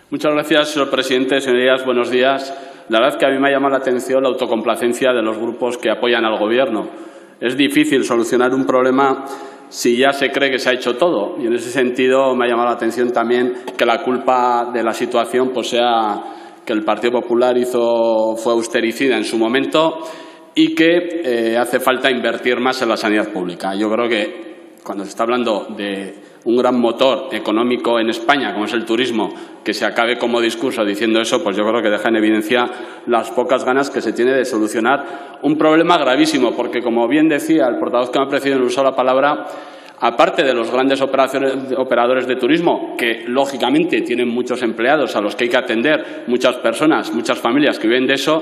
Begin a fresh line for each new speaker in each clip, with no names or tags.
Muchas gracias, señor presidente. Señorías, buenos días. La verdad es que a mí me ha llamado la atención la autocomplacencia de los grupos que apoyan al Gobierno. Es difícil solucionar un problema si ya se cree que se ha hecho todo. Y en ese sentido me ha llamado la atención también que la culpa de la situación sea que el Partido Popular fue austericida en su momento y que hace falta invertir más en la sanidad pública. Yo creo que cuando se está hablando de un gran motor económico en España, como es el turismo, que se acabe como discurso diciendo eso, pues yo creo que deja en evidencia las pocas ganas que se tiene de solucionar un problema gravísimo, porque, como bien decía el portavoz que me ha precedido en el uso de la palabra, aparte de los grandes operadores de turismo, que lógicamente tienen muchos empleados a los que hay que atender, muchas personas, muchas familias que viven de eso,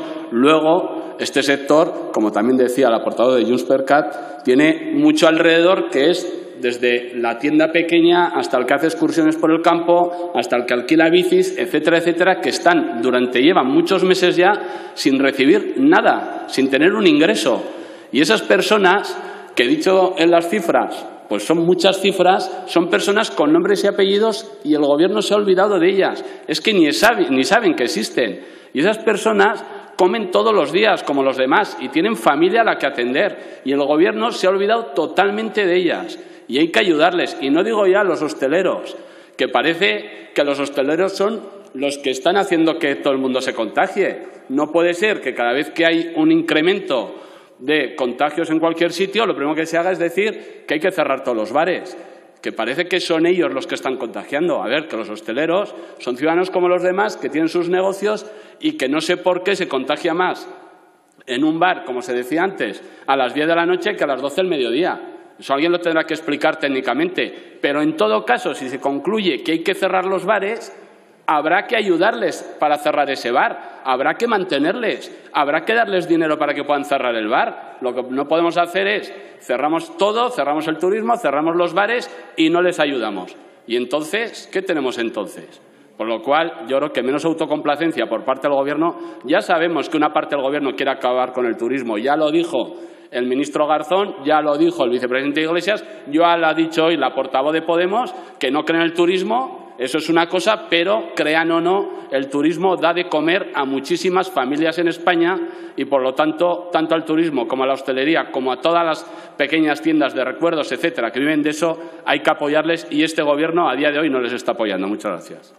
luego este sector, como también decía la portavoz de Junts per Cat, tiene mucho alrededor, que es desde la tienda pequeña hasta el que hace excursiones por el campo, hasta el que alquila bicis, etcétera, etcétera, que llevan muchos meses ya sin recibir nada, sin tener un ingreso. Y esas personas, que he dicho en las cifras, pues son muchas cifras, son personas con nombres y apellidos y el Gobierno se ha olvidado de ellas. Es que ni saben que existen. Y esas personas comen todos los días como los demás y tienen familia a la que atender. Y el Gobierno se ha olvidado totalmente de ellas. Y hay que ayudarles. Y no digo ya a los hosteleros, que parece que los hosteleros son los que están haciendo que todo el mundo se contagie. No puede ser que cada vez que hay un incremento de contagios en cualquier sitio, lo primero que se haga es decir que hay que cerrar todos los bares, que parece que son ellos los que están contagiando. A ver, que los hosteleros son ciudadanos como los demás, que tienen sus negocios y que no sé por qué se contagia más en un bar, como se decía antes, a las 10 de la noche que a las 12 del mediodía. Eso alguien lo tendrá que explicar técnicamente. Pero en todo caso, si se concluye que hay que cerrar los bares, habrá que ayudarles para cerrar ese bar, habrá que mantenerles, habrá que darles dinero para que puedan cerrar el bar. Lo que no podemos hacer es cerramos todo, cerramos el turismo, cerramos los bares y no les ayudamos. Y entonces, ¿qué tenemos entonces? Por lo cual, yo creo que menos autocomplacencia por parte del Gobierno. Ya sabemos que una parte del Gobierno quiere acabar con el turismo. Ya lo dijo el ministro Garzón, ya lo dijo el vicepresidente Iglesias, ya lo ha dicho hoy la portavoz de Podemos, que no creen en el turismo. Eso es una cosa, pero, crean o no, el turismo da de comer a muchísimas familias en España y, por lo tanto, tanto al turismo como a la hostelería, como a todas las pequeñas tiendas de recuerdos, etcétera, que viven de eso, hay que apoyarles y este Gobierno a día de hoy no les está apoyando. Muchas gracias.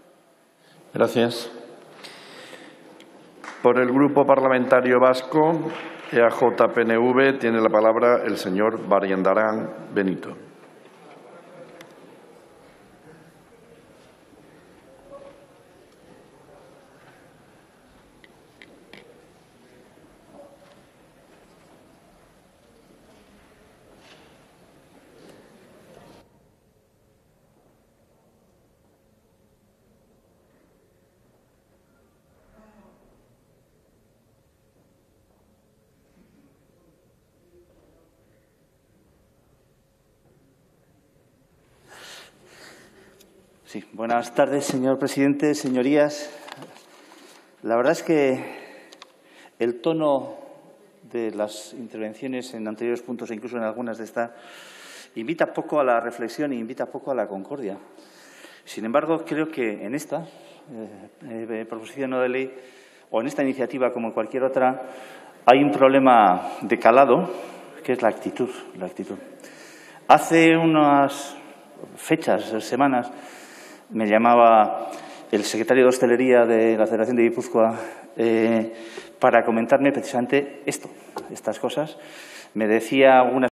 Gracias. Por el Grupo Parlamentario Vasco, EAJ-PNV, tiene la palabra el señor Barriendarán Benito.
Sí, buenas tardes, señor presidente, señorías. La verdad es que el tono de las intervenciones en anteriores puntos e incluso en algunas de estas invita poco a la reflexión e invita poco a la concordia. Sin embargo, creo que en esta proposición no de ley o en esta iniciativa como en cualquier otra hay un problema de calado que es la actitud. Hace unas semanas, me llamaba el secretario de Hostelería de la Federación de Guipúzcoa para comentarme precisamente estas cosas. Me decía algunas